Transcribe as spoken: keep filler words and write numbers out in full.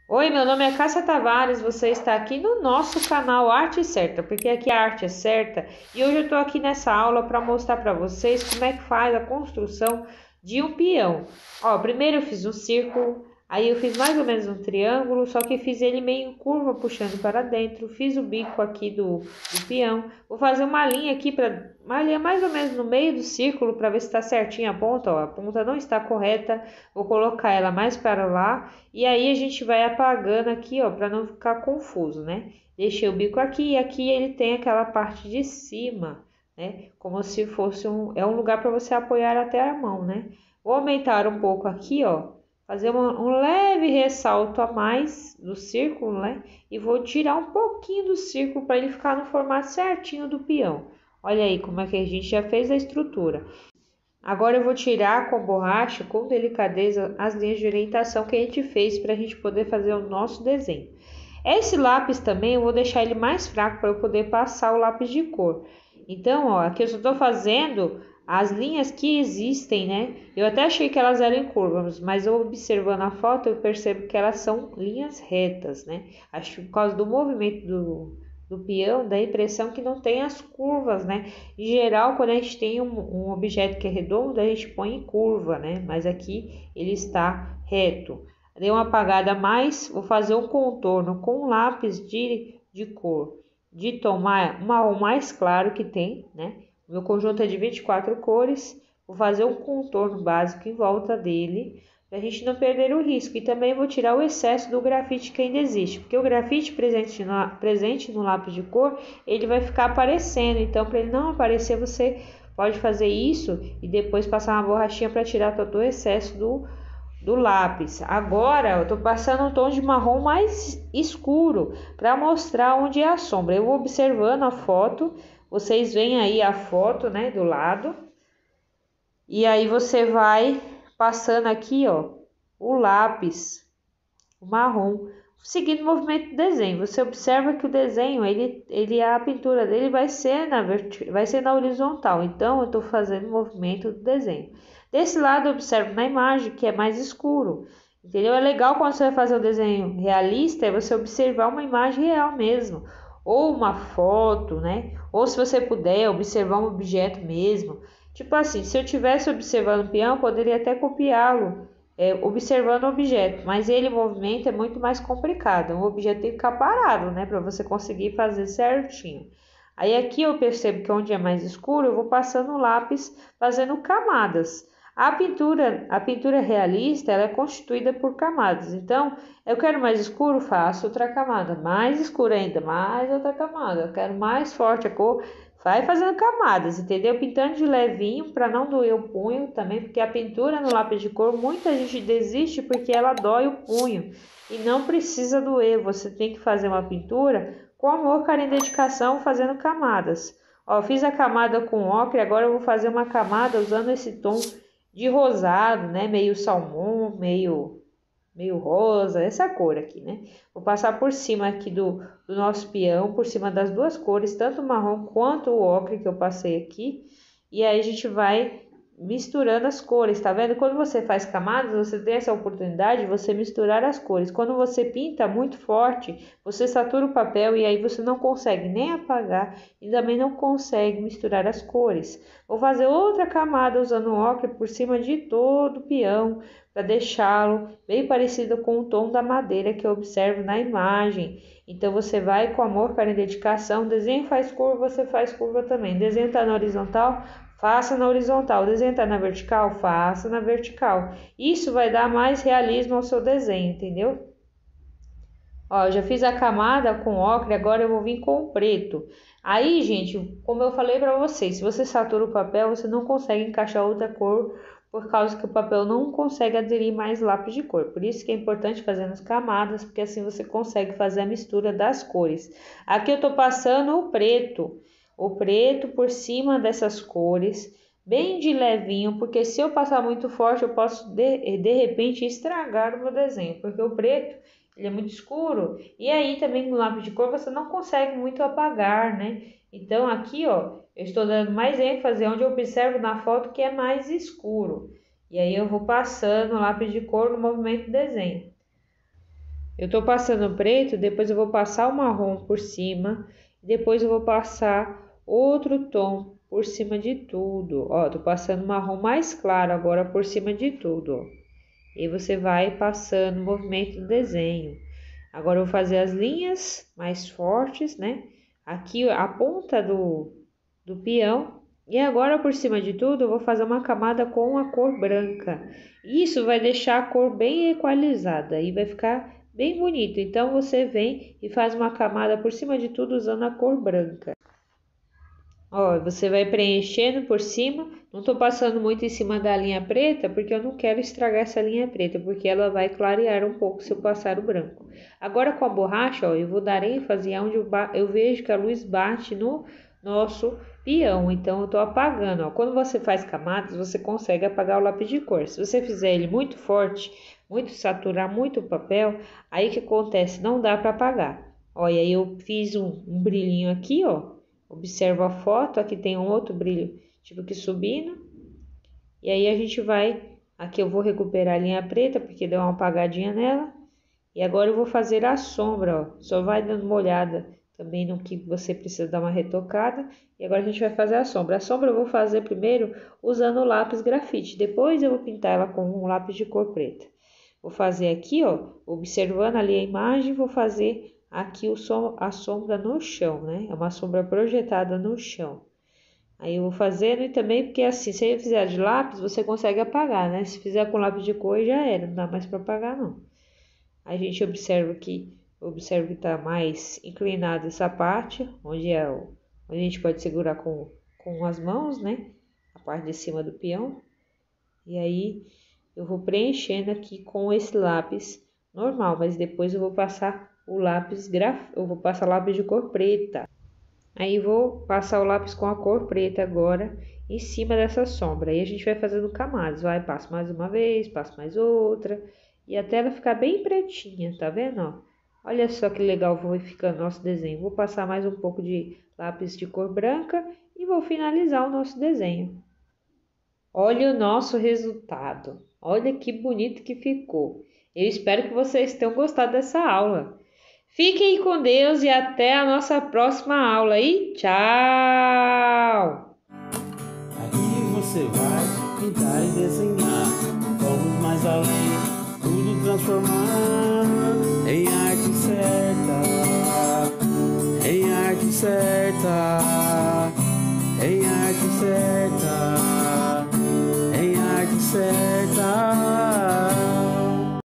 Oi, meu nome é Cássia Tavares, você está aqui no nosso canal Arte Certa, porque aqui a arte é certa e hoje eu estou aqui nessa aula para mostrar para vocês como é que faz a construção de um peão. Ó, primeiro eu fiz um círculo, aí eu fiz mais ou menos um triângulo, só que fiz ele meio em curva, puxando para dentro, fiz o bico aqui do, do peão, vou fazer uma linha aqui, para uma linha mais ou menos no meio do círculo para ver se está certinha a ponta, ó, a ponta não está correta, vou colocar ela mais para lá. E aí a gente vai apagando aqui, ó, para não ficar confuso, né? Deixei o bico aqui e aqui ele tem aquela parte de cima, né? Como se fosse um, é um lugar para você apoiar até a mão, né? Vou aumentar um pouco aqui, ó, fazer uma, um leve ressalto a mais do círculo, né? E vou tirar um pouquinho do círculo para ele ficar no formato certinho do peão. Olha aí como é que a gente já fez a estrutura. Agora eu vou tirar com borracha, com delicadeza, as linhas de orientação que a gente fez para a gente poder fazer o nosso desenho. Esse lápis também eu vou deixar ele mais fraco para eu poder passar o lápis de cor. Então, ó, aqui eu só estou fazendo as linhas que existem, né? Eu até achei que elas eram curvas, mas eu observando a foto eu percebo que elas são linhas retas, né? Acho que por causa do movimento do do peão, dá a impressão que não tem as curvas, né? Em geral, quando a gente tem um, um objeto que é redondo, a gente põe em curva, né? Mas aqui ele está reto. Dei uma apagada a mais, vou fazer um contorno com um lápis de, de cor de tom marrom mais claro que tem, né? O meu conjunto é de vinte e quatro cores, vou fazer um contorno básico em volta dele, para a gente não perder o risco. E também vou tirar o excesso do grafite que ainda existe, porque o grafite presente no, presente no lápis de cor, ele vai ficar aparecendo. Então, para ele não aparecer, você pode fazer isso e depois passar uma borrachinha para tirar todo o excesso do, do lápis. Agora, eu estou passando um tom de marrom mais escuro, para mostrar onde é a sombra. Eu vou observando a foto, vocês veem aí a foto, né, do lado. E aí você vai passando aqui, ó, o lápis, o marrom, seguindo o movimento do desenho. Você observa que o desenho, ele, ele a pintura dele vai ser na vertical, vai ser na horizontal. Então, eu estou fazendo o movimento do desenho. Desse lado, eu observo na imagem que é mais escuro. Entendeu? É legal quando você vai fazer o desenho realista, é você observar uma imagem real mesmo. Ou uma foto, né? Ou se você puder, observar um objeto mesmo. Tipo assim, se eu tivesse observando o peão, poderia até copiá-lo, é, observando o objeto, mas ele, o movimento é muito mais complicado. O objeto tem que ficar parado, né, para você conseguir fazer certinho. Aí aqui eu percebo que onde é mais escuro, eu vou passando o lápis, fazendo camadas. A pintura, a pintura realista, ela é constituída por camadas. Então, eu quero mais escuro, faço outra camada. Mais escuro ainda, mais outra camada. Eu quero mais forte a cor, vai fazendo camadas, entendeu? Pintando de levinho para não doer o punho também, porque a pintura no lápis de cor, muita gente desiste porque ela dói o punho. E não precisa doer, você tem que fazer uma pintura com amor, carinho e dedicação, fazendo camadas. Ó, fiz a camada com ocre, agora eu vou fazer uma camada usando esse tom de rosado, né? Meio salmão, meio, meio rosa, essa cor aqui, né? Vou passar por cima aqui do, do nosso peão, por cima das duas cores, tanto o marrom quanto o ocre que eu passei aqui. E aí a gente vai misturando as cores, tá vendo? Quando você faz camadas, você tem essa oportunidade de você misturar as cores. Quando você pinta muito forte, você satura o papel e aí você não consegue nem apagar e também não consegue misturar as cores. Vou fazer outra camada usando o ocre por cima de todo o peão, para deixá-lo bem parecido com o tom da madeira que eu observo na imagem. Então você vai com amor, carinho e dedicação. Desenho faz curva, você faz curva também. Desenho está na horizontal, faça na horizontal. Desenho está na vertical, faça na vertical. Isso vai dar mais realismo ao seu desenho, entendeu? Ó, eu já fiz a camada com ocre, agora eu vou vir com o preto. Aí, gente, como eu falei para vocês, se você satura o papel, você não consegue encaixar outra cor, por causa que o papel não consegue aderir mais lápis de cor. Por isso que é importante fazer nas camadas, porque assim você consegue fazer a mistura das cores. Aqui eu tô passando o preto, o preto por cima dessas cores, bem de levinho, porque se eu passar muito forte, eu posso de, de repente estragar o meu desenho, porque o preto ele é muito escuro, e aí também no lápis de cor você não consegue muito apagar, né? Então aqui, ó, eu estou dando mais ênfase onde eu observo na foto que é mais escuro. E aí eu vou passando o lápis de cor no movimento do desenho. Eu tô passando preto, depois eu vou passar o marrom por cima, depois eu vou passar outro tom por cima de tudo. Ó, tô passando marrom mais claro agora por cima de tudo, ó. E você vai passando o movimento do desenho. Agora eu vou fazer as linhas mais fortes, né? Aqui a ponta do, do peão. E agora por cima de tudo eu vou fazer uma camada com a cor branca. Isso vai deixar a cor bem equalizada e vai ficar bem bonito. Então você vem e faz uma camada por cima de tudo usando a cor branca. Ó, você vai preenchendo por cima. Não tô passando muito em cima da linha preta, porque eu não quero estragar essa linha preta, porque ela vai clarear um pouco se eu passar o branco. Agora com a borracha, ó, eu vou dar ênfase onde eu, eu vejo que a luz bate no nosso peão. Então eu tô apagando, ó. Quando você faz camadas, você consegue apagar o lápis de cor. Se você fizer ele muito forte, muito saturar muito o papel, aí que acontece? Não dá para apagar. Ó, e aí eu fiz um, um brilhinho aqui, ó. Observa a foto, aqui tem um outro brilho, tipo que subindo. E aí a gente vai, aqui eu vou recuperar a linha preta, porque deu uma apagadinha nela. E agora eu vou fazer a sombra, ó. Só vai dando uma olhada também no que você precisa dar uma retocada. E agora a gente vai fazer a sombra. A sombra eu vou fazer primeiro usando o lápis grafite. Depois eu vou pintar ela com um lápis de cor preta. Vou fazer aqui, ó, observando ali a imagem, vou fazer aqui o som, a sombra no chão, né? É uma sombra projetada no chão. Aí eu vou fazendo e também porque assim, se eu fizer de lápis, você consegue apagar, né? Se fizer com lápis de cor, já era, não dá mais para apagar, não. A gente observa que, observa que tá mais inclinada essa parte, onde é o, onde a gente pode segurar com, com as mãos, né? A parte de cima do peão. E aí eu vou preenchendo aqui com esse lápis normal, mas depois eu vou passar o lápis graf... eu vou passar lápis de cor preta. Aí vou passar o lápis com a cor preta agora em cima dessa sombra. Aí a gente vai fazendo camadas, vai, passo mais uma vez, passo mais outra, e até ela ficar bem pretinha, tá vendo, ó? Olha só que legal vai ficando nosso desenho. Vou passar mais um pouco de lápis de cor branca e vou finalizar o nosso desenho. Olha o nosso resultado. Olha que bonito que ficou. Eu espero que vocês tenham gostado dessa aula. Fiquem com Deus e até a nossa próxima aula. E tchau! Aqui você vai pintar e desenhar. Vamos mais além, tudo transformar em arte certa. Em arte certa. Em arte certa.